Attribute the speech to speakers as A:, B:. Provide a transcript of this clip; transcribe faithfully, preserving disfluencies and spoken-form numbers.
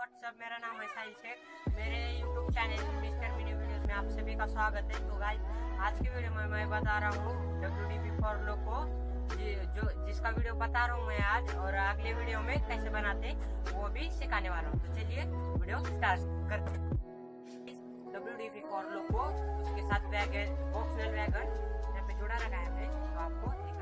A: WhatsApp, मेरा नाम है साहिल शेख। मेरे YouTube channel mister mini videos में आप सभी का स्वागत है। तो गाइस, आज की वीडियो में मैं बता रहा हूँ W D P for logo को, जो जिसका वीडियो बता रहा हूँ मैं आज, और अगले वीडियो में कैसे बनाते वो भी सिखाने वाला हूँ। तो चलिए वीडियो स्टार्ट करते हैं। W D P for logo को उसके साथ वैगन, ऑप्शनल वैगन यहाँ पे जोड़ा रखा है, तो आपको